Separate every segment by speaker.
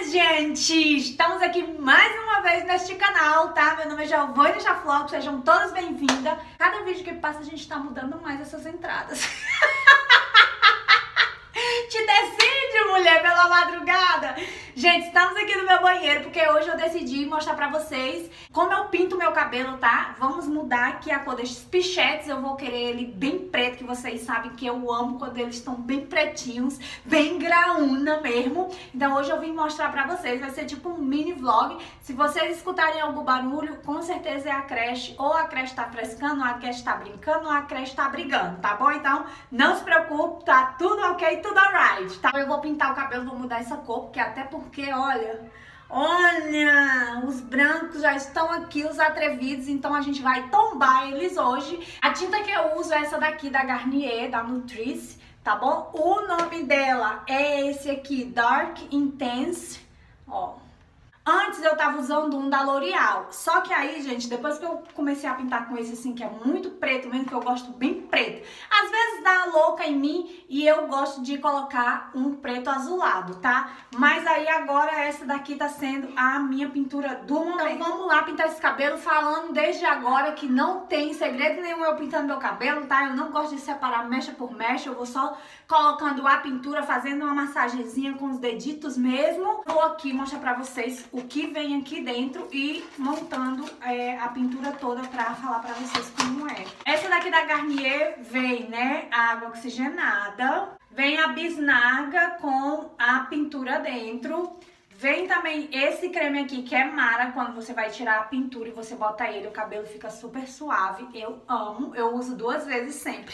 Speaker 1: gente! Estamos aqui mais uma vez neste canal, tá? Meu nome é Giovanni Jafloco, sejam todas bem-vindas. Cada vídeo que passa a gente tá mudando mais essas entradas. Te decide, mulher, pela madrugada! Gente, estamos aqui no meu banheiro porque hoje eu decidi mostrar pra vocês como eu pinto meu cabelo, tá? Vamos mudar aqui a cor destes pichetes. Eu vou querer ele bem preto, que vocês sabem que eu amo quando eles estão bem pretinhos, bem graúna mesmo. Então hoje eu vim mostrar pra vocês, vai ser tipo um mini vlog. Se vocês escutarem algum barulho, com certeza é a creche. Ou a creche tá frescando, ou a creche tá brincando, ou a creche tá brigando, tá bom? Então não se preocupe, tá tudo ok, tudo alright, tá? Eu vou pintar o cabelo, vou mudar essa cor, porque até porque, olha, os brancos já estão aqui, os atrevidos, então a gente vai tombar eles hoje. A tinta que eu uso é essa daqui da Garnier, da Nutrice, tá bom? O nome dela é esse aqui, Dark Intense, ó. Antes eu tava usando um da L'Oreal, só que aí, gente, depois que eu comecei a pintar com esse assim, que é muito preto mesmo, que eu gosto bem preto, às vezes dá louca em mim e eu gosto de colocar um preto azulado, tá? Mas aí agora essa daqui tá sendo a minha pintura do momento. Então vamos lá pintar esse cabelo, falando desde agora que não tem segredo nenhum eu pintando meu cabelo, tá? Eu não gosto de separar mecha por mecha, eu vou só colocando a pintura, fazendo uma massagenzinha com os deditos mesmo. Vou aqui mostrar pra vocês o que vem aqui dentro e montando a pintura toda pra falar pra vocês como é. Essa daqui da Garnier vem, né, água oxigenada, vem a bisnaga com a pintura dentro, vem também esse creme aqui que é Mara, quando você vai tirar a pintura e você bota ele, o cabelo fica super suave. Eu amo, eu uso 2 vezes sempre.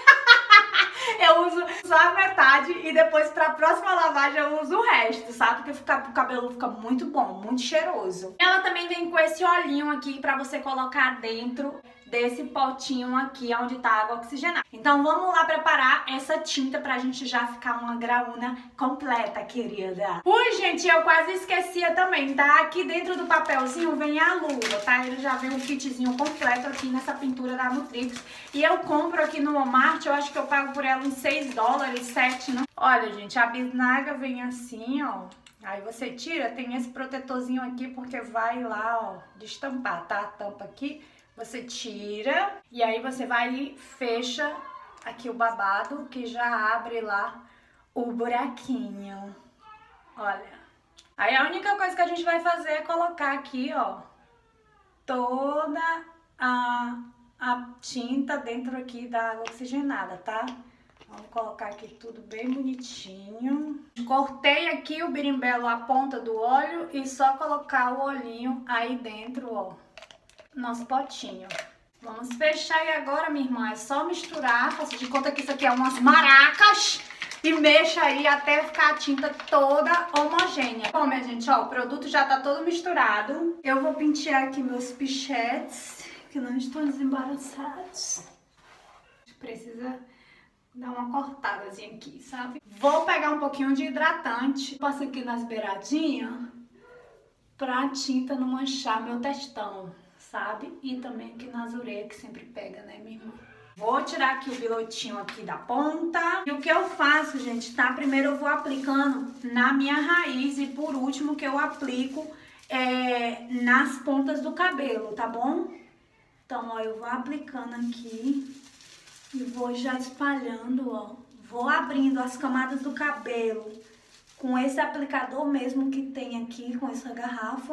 Speaker 1: Eu uso só a metade e depois pra próxima lavagem eu uso o resto, sabe? Porque o cabelo fica muito bom, muito cheiroso. Ela também vem com esse olhinho aqui pra você colocar dentro desse potinho aqui onde tá a água oxigenada. Então vamos lá preparar essa tinta pra gente já ficar uma graúna completa, querida. Ui, gente, eu quase esquecia também, tá? Aqui dentro do papelzinho vem a luva, tá? Ele já vem um kitzinho completo aqui nessa pintura da Nutrix. E eu compro aqui no Walmart, eu acho que eu pago por ela uns $6, 7, não? Olha, gente, a bisnaga vem assim, ó. Aí você tira, tem esse protetorzinho aqui porque vai lá, ó, destampar, tá? A tampa aqui. Você tira e aí você vai e fecha aqui o babado que já abre lá o buraquinho. Olha. Aí a única coisa que a gente vai fazer é colocar aqui, ó, toda a tinta dentro aqui da água oxigenada, tá? Vamos colocar aqui tudo bem bonitinho. Cortei aqui o berimbelo, a ponta do óleo e só colocar o olhinho aí dentro, ó. Nosso potinho. Vamos fechar e agora, minha irmã, é só misturar. Faça de conta que isso aqui é umas maracas e mexa aí até ficar a tinta toda homogênea. Bom, minha gente, ó, o produto já tá todo misturado. Eu vou pentear aqui meus pichetes, que não estão desembaraçados. Precisa dar uma cortadazinha aqui, sabe? Vou pegar um pouquinho de hidratante, passo aqui nas beiradinhas pra tinta não manchar meu testão, sabe? E também aqui nas orelhas, que sempre pega, né, minha irmã? Vou tirar aqui o bilotinho aqui da ponta. E o que eu faço, gente, tá? Primeiro eu vou aplicando na minha raiz e por último que eu aplico nas pontas do cabelo, tá bom? Então, ó, eu vou aplicando aqui e vou já espalhando, ó. Vou abrindo as camadas do cabelo com esse aplicador mesmo que tem aqui, com essa garrafa.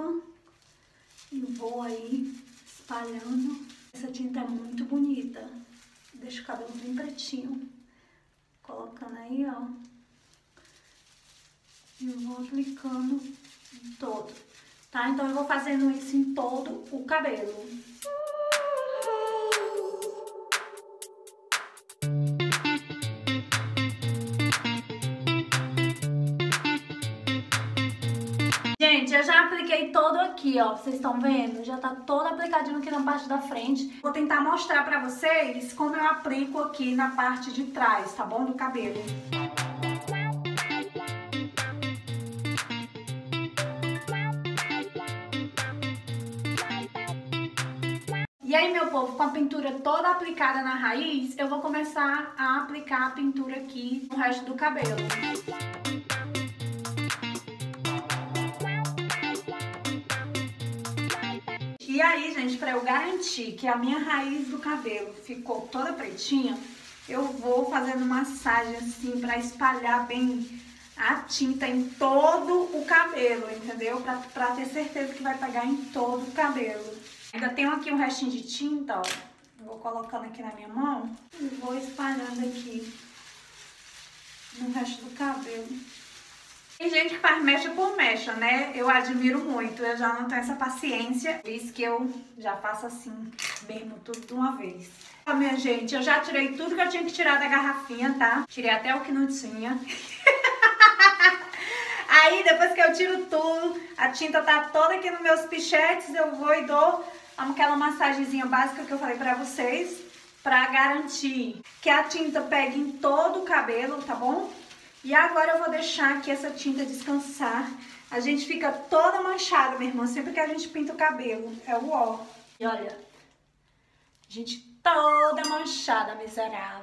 Speaker 1: E vou aí espalhando. Essa tinta é muito bonita. Deixa o cabelo bem pretinho. Colocando aí, ó. E vou aplicando em todo. Tá? Então eu vou fazendo isso em todo o cabelo. Gente, eu já apliquei todo aqui, ó, vocês estão vendo? Já tá todo aplicadinho aqui na parte da frente. Vou tentar mostrar pra vocês como eu aplico aqui na parte de trás, tá bom? Do cabelo. E aí, meu povo, com a pintura toda aplicada na raiz, eu vou começar a aplicar a pintura aqui no resto do cabelo. E aí, gente, pra eu garantir que a minha raiz do cabelo ficou toda pretinha, eu vou fazendo massagem assim pra espalhar bem a tinta em todo o cabelo, entendeu? Pra ter certeza que vai pegar em todo o cabelo. Ainda tenho aqui um restinho de tinta, ó. Eu vou colocando aqui na minha mão e vou espalhando aqui no resto do cabelo. Tem gente que faz mecha por mecha, né? Eu admiro muito, eu já não tenho essa paciência. Por isso que eu já faço assim, mesmo tudo de uma vez. Ó, minha gente, eu já tirei tudo que eu tinha que tirar da garrafinha, tá? Tirei até o que não tinha. Aí, depois que eu tiro tudo, a tinta tá toda aqui nos meus pichetes, eu vou e dou aquela massagenzinha básica que eu falei pra vocês, pra garantir que a tinta pegue em todo o cabelo, tá bom? E agora eu vou deixar aqui essa tinta descansar. A gente fica toda manchada, minha irmã, sempre que a gente pinta o cabelo. É o ó. E olha, a gente toda manchada, miserável.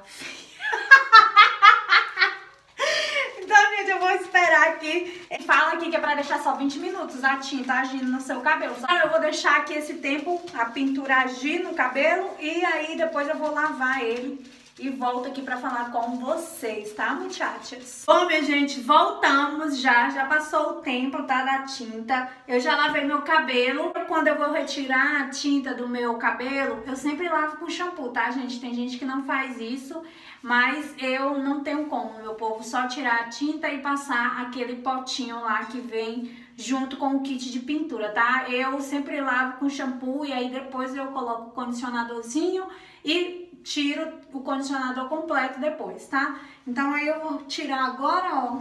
Speaker 1: Então, gente, eu vou esperar aqui. Fala aqui que é pra deixar só 20 minutos a tinta agindo no seu cabelo. Então, eu vou deixar aqui esse tempo, a pintura agir no cabelo. E aí, depois eu vou lavar ele. E volto aqui pra falar com vocês, tá, muchachas? Bom, minha gente, voltamos já passou o tempo, tá, da tinta. Eu já lavei meu cabelo. Quando eu vou retirar a tinta do meu cabelo, eu sempre lavo com shampoo, tá, gente? Tem gente que não faz isso, mas eu não tenho como, meu povo, só tirar a tinta e passar aquele potinho lá que vem junto com o kit de pintura, tá? Eu sempre lavo com shampoo e aí depois eu coloco o condicionadorzinho e tiro o condicionador completo depois, tá? Então aí eu vou tirar agora, ó.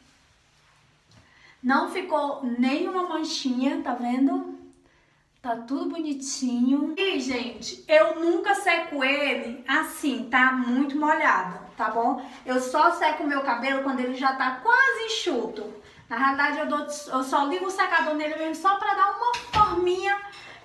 Speaker 1: Não ficou nenhuma manchinha, tá vendo? Tá tudo bonitinho. E, gente, eu nunca seco ele assim, tá? Muito molhado, tá bom? Eu só seco o meu cabelo quando ele já tá quase enxuto. Na realidade, eu só ligo o secador nele mesmo só pra dar uma forminha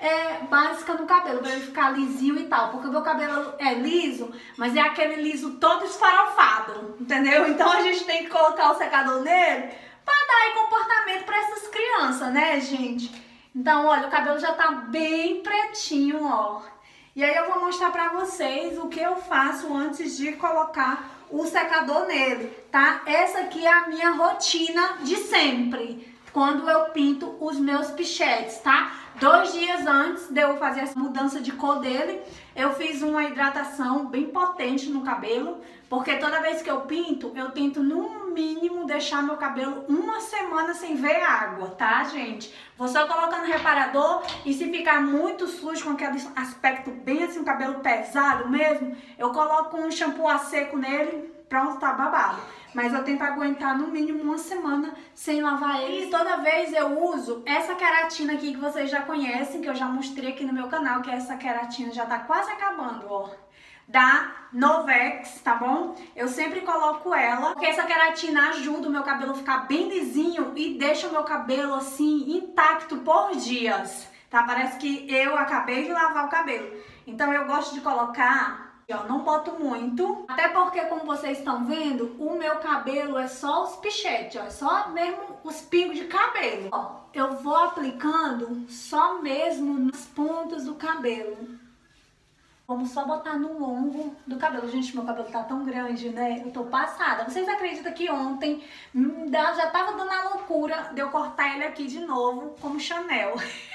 Speaker 1: básica no cabelo, pra ele ficar lisinho e tal, porque o meu cabelo é liso, mas é aquele liso todo esfarofado, entendeu? Então a gente tem que colocar o secador nele pra dar aí comportamento pra essas crianças, né, gente? Então, olha, o cabelo já tá bem pretinho, ó. E aí eu vou mostrar pra vocês o que eu faço antes de colocar o secador nele, tá? Essa aqui é a minha rotina de sempre, quando eu pinto os meus pichetes, tá? 2 dias antes de eu fazer essa mudança de cor dele, eu fiz uma hidratação bem potente no cabelo, porque toda vez que eu pinto, eu tento no mínimo deixar meu cabelo 1 semana sem ver água, tá, gente? Vou só colocando reparador e se ficar muito sujo, com aquele aspecto bem assim, o cabelo pesado mesmo, eu coloco um shampoo a seco nele, pronto, tá babado. Mas eu tento aguentar no mínimo 1 semana sem lavar ele. E toda vez eu uso essa queratina aqui que vocês já conhecem, que eu já mostrei aqui no meu canal, que essa queratina já tá quase acabando, ó. Da Novex, tá bom? Eu sempre coloco ela, porque essa queratina ajuda o meu cabelo a ficar bem lisinho e deixa o meu cabelo assim intacto por dias, tá? Parece que eu acabei de lavar o cabelo. Então eu gosto de colocar, ó, não boto muito, até porque, como vocês estão vendo, o meu cabelo é só os pichetes, ó, é só mesmo os pingos de cabelo. Ó, eu vou aplicando só mesmo nas pontas do cabelo. Vamos só botar no longo do cabelo. Gente, meu cabelo tá tão grande, né? Eu tô passada. Vocês acreditam que ontem já tava dando a loucura de eu cortar ele aqui de novo como Chanel?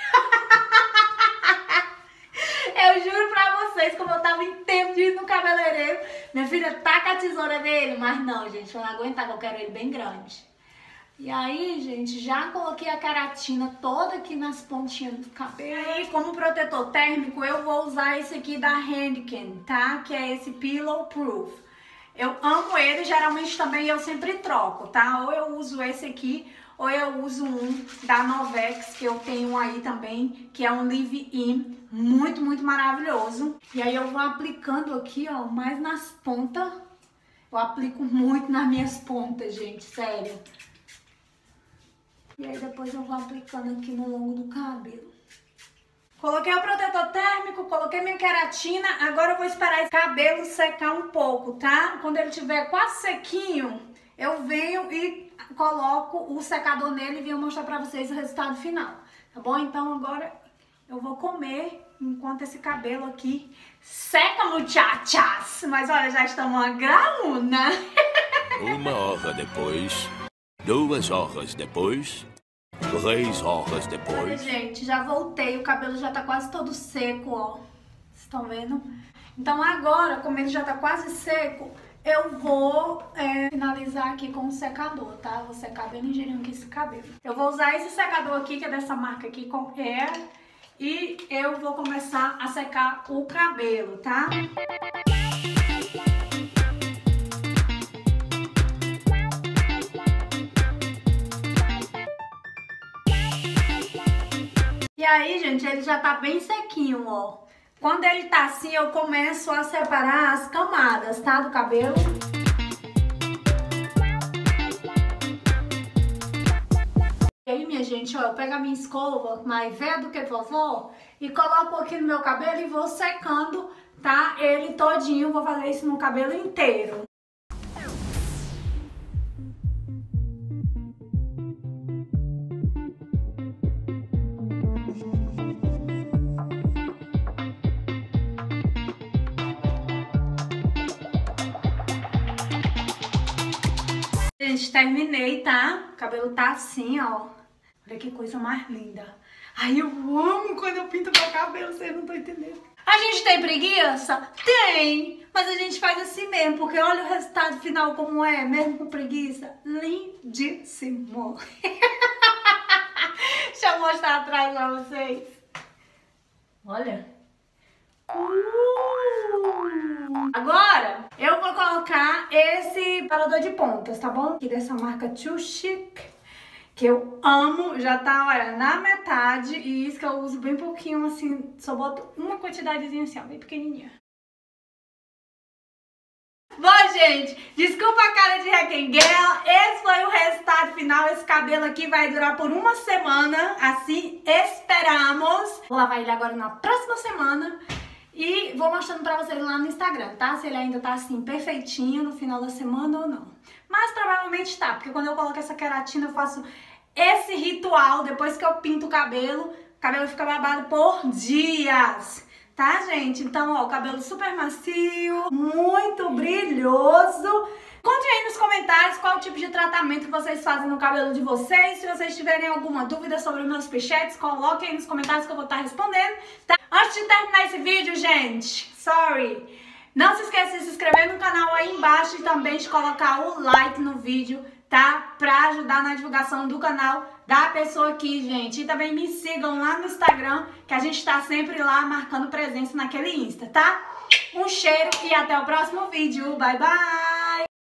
Speaker 1: Eu juro pra vocês, como eu tava em tempo de ir no cabeleireiro, minha filha taca a tesoura nele, mas não, gente, eu não aguentar, que eu quero ele bem grande. E aí, gente, já coloquei a queratina toda aqui nas pontinhas do cabelo. E aí, como protetor térmico, eu vou usar esse aqui da Heineken, tá? Que é esse Pillow Proof. Eu amo ele, geralmente também eu sempre troco, tá? Ou eu uso esse aqui, ou eu uso um da Novex, que eu tenho aí também, que é um Live-In, muito, muito maravilhoso. E aí eu vou aplicando aqui, ó, mais nas pontas. Eu aplico muito nas minhas pontas, gente, sério. E aí depois eu vou aplicando aqui no longo do cabelo. Coloquei o protetor térmico, coloquei minha queratina, agora eu vou esperar esse cabelo secar um pouco, tá? Quando ele estiver quase sequinho, eu venho e coloco o secador nele e venho mostrar pra vocês o resultado final, tá bom? Então agora eu vou comer enquanto esse cabelo aqui seca, muchachas. Mas olha, já estamos uma graúna.
Speaker 2: 1 hora depois, 2 horas depois, 3 horas
Speaker 1: Olha,
Speaker 2: depois.
Speaker 1: gente, já voltei, o cabelo já tá quase todo seco, ó. Vocês estão vendo? Então agora, como ele já tá quase seco, eu vou finalizar aqui com o secador, tá? Vou secar bem ligeirinho aqui esse cabelo. Eu vou usar esse secador aqui, que é dessa marca aqui, com Air, e eu vou começar a secar o cabelo, tá? E aí, gente, ele já tá bem sequinho, ó. Quando ele tá assim, eu começo a separar as camadas, tá, do cabelo. E aí, minha gente, ó, eu pego a minha escova, mais velha do que vovó, e coloco aqui no meu cabelo e vou secando, tá, ele todinho. Vou fazer isso no cabelo inteiro. Gente, terminei, tá? O cabelo tá assim, ó. Olha que coisa mais linda. Ai, eu amo quando eu pinto meu cabelo, vocês não estão entendendo. A gente tem preguiça? Tem! Mas a gente faz assim mesmo, porque olha o resultado final como é, mesmo com preguiça. Lindíssimo! Deixa eu mostrar atrás pra vocês. Olha. Agora, eu vou colocar esse parador de pontas, tá bom? Aqui dessa marca Too Chic, que eu amo. Já tá, olha, na metade. E isso que eu uso bem pouquinho, assim. Só boto uma quantidadezinha assim, ó, bem pequenininha. Bom, gente, desculpa a cara de requenguela. Esse foi o resultado final. Esse cabelo aqui vai durar por uma semana. Assim esperamos. Vou lavar ele agora na próxima semana. E vou mostrando pra vocês lá no Instagram, tá? Se ele ainda tá assim, perfeitinho no final da semana ou não. Mas provavelmente tá, porque quando eu coloco essa queratina, eu faço esse ritual. Depois que eu pinto o cabelo fica babado por dias, tá, gente? Então, ó, o cabelo super macio, muito brilhoso. Contem aí nos comentários qual tipo de tratamento que vocês fazem no cabelo de vocês. Se vocês tiverem alguma dúvida sobre os meus pichetes, coloquem aí nos comentários que eu vou estar respondendo, tá? Antes de terminar esse vídeo, gente, não se esqueça de se inscrever no canal aí embaixo e também de colocar o like no vídeo, tá? Pra ajudar na divulgação do canal da pessoa aqui, gente. E também me sigam lá no Instagram, que a gente tá sempre lá marcando presença naquele Insta, tá? Um cheiro e até o próximo vídeo. Bye, bye!